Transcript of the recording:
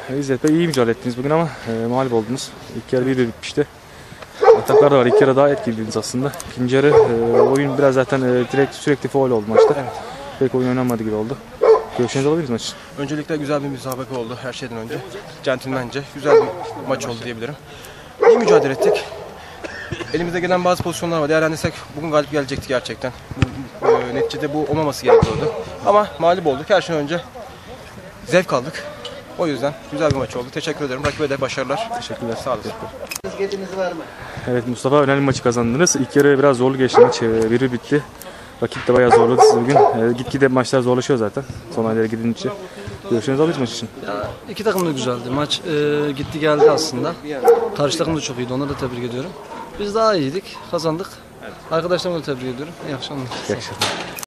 İzzet Bey iyi mücadele ettiniz bugün ama mağlup oldunuz. İlk yarı 1-1 bitmişti. Ataklar da var. İlk yarı daha etkiliydiniz aslında. İkinci yarı oyun biraz zaten direkt sürekli faul oldu maçta. Evet. Pek oyun oynanmadı gibi oldu. Görüşlerinizi alabiliriz maç için. Öncelikle güzel bir müsabaka oldu her şeyden önce. Centilmence güzel bir maç oldu diyebilirim. İyi mücadele ettik. Elimizde gelen bazı pozisyonlar var. Değerlendirsek bugün galip gelecekti gerçekten. Neticede bu olmaması gerekiyordu. Ama mağlup olduk. Her şeyden önce zevk aldık. O yüzden güzel bir maç oldu. Teşekkür ederim. Rakibe de başarılar. Teşekkürler. Sağ olun. Var mı? Evet Mustafa, önemli maçı kazandınız. İlk yarı biraz zorlu geçti maç. 1-1 bitti. Rakip de bayağı zorladı sizi bugün. Gitgide maçlar zorlaşıyor zaten. Son aylara gidince. Görüşlerinizi alırız maç için. Ya, iki takım da güzeldi. Maç gitti geldi aslında. Karşı takım da çok iyiydi. Onları da tebrik ediyorum. Biz daha iyiydik. Kazandık. Arkadaşlarımı da tebrik ediyorum. İyi akşamlar. İyi akşamlar.